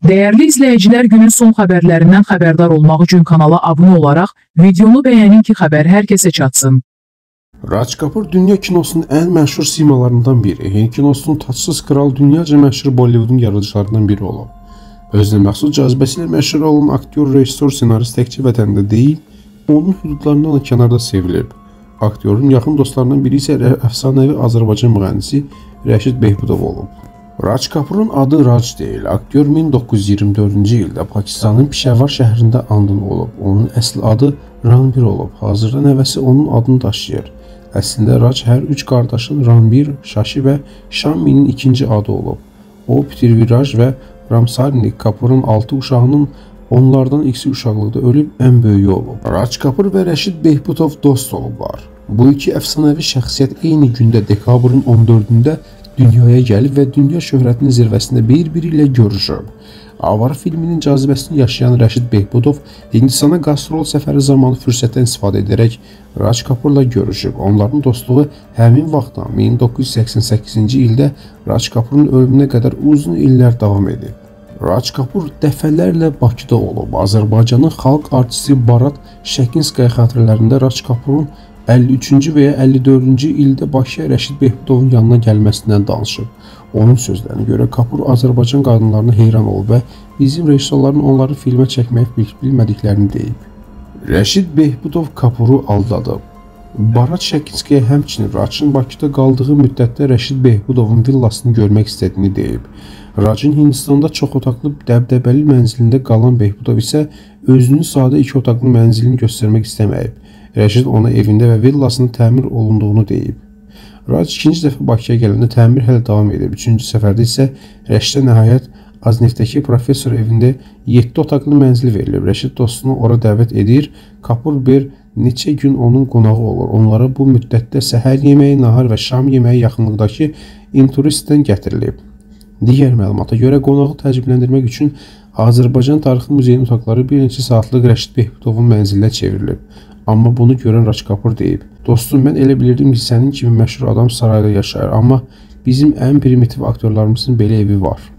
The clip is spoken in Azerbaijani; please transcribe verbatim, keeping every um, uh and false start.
Dəyərli izləyicilər, günün son xəbərlərindən xəbərdar olmaq üçün kanala abunə olaraq videonu bəyənin ki, xəbər hər kəsə çatsın. Raj Kapoor dünya kinosunun ən məşhur simalarından biri. Hind kinosunun taçsız kral, dünyaca məşhur Bollywoodun yaradıcılarından biri olub. Özünə məxsus cazibəsi ilə məşhur olan aktyor, rejissor, senarist təkcə vətəndə deyil, onun hüdudlarından da kənarda sevilib. Aktyorun yaxın dostlarından biri isə əfsanəvi Azərbaycan müğənnisi Rəşid Behbudov olub. Raj Kapoorun adı Raj deyil. Aktyor min doqquz yüz iyirmi dördüncü ildə Pakistanın Pişəvar şəhərində anadan olub. Onun əsl adı Ranbir olub. Hazırda nəvəsi onun adını daşıyır. Əslində Raj hər üç qardaşın Ranbir, Shashi və Shaminin ikinci adı olub. O, Prithviraj və Ramsarni Kapoorun altı uşağının onlardan ikisi uşaqlıqda ölüb ən böyüyü olub. Raj Kapoor və Rəşid Behbudov dost olublar. Bu iki əfsanəvi şəxsiyyət eyni gündə dekabrın on dördündə dünyaya gəlib və dünya şöhrətinin zirvəsində bir-biri ilə görüşüb. Avar filminin cazibəsini yaşayan Rəşid Behbudov Hindistana qastrol səfəri zamanı fürsətdən istifadə edərək Raj Kapoorla görüşüb. Onların dostluğu həmin vaxtdan min doqquz yüz səksən səkkizinci ildə Raj Kapoorun ölümünə qədər uzun illər davam edib. Raj Kapoor dəfələrlə Bakıda olub. Azərbaycanın xalq artisti Barat Şəkinskaya xatirələrində Raj Kapoorun əlli üçüncü və ya əlli dördüncü ildə Bakıya Rəşid Behbudovun yanına gəlməsindən danışıb. Onun sözlərinə görə Kapoor Azərbaycan qadınlarına heyran olub və bizim rejissorların onları filmə çəkməyi bilmədiklərini deyib. Rəşid Behbudov Kapooru aldadıb. Barat Şəkinskaya həmçinin Rajın Bakıda qaldığı müddətdə Rəşid Behbudovun villasını görmək istədiyini deyib. Rajın Hindistanda çox otaqlı dəbdəbəli mənzilində qalan Behbudov isə özünün sadə iki otaqlı mənzilini göstərmək istəməyib. Rəşid ona evində və villasının təmir olunduğunu deyib. Raj ikinci dəfə Bakıya gələndə təmir hələ davam edib. Üçüncü səfərdə isə Rəşidə nəhayət Azneftdəki professor evində yeddi otaqlı mənzil verilib. Rəşid dostunu ora dəvət edir. Kapoor bir neçə gün onun qonağı olur. Onlara bu müddətdə səhər yeməyi, nahar və şam yeməyi yaxınlıqdakı inturistdən gətirilib. Digər məlumata görə qonağı təəccübləndirmək üçün Azərbaycan Tarixi Muzeyinin otaqları bir neçə saatlıq Rəşid Behbudovun mənzilinə çevrilib. Amma bunu görən Raj Kapoor deyib: "Dostum, mən elə bilirdim ki, sənin kimi məşhur adam sarayda yaşayır, amma bizim ən primitiv aktyorlarımızın belə evi var."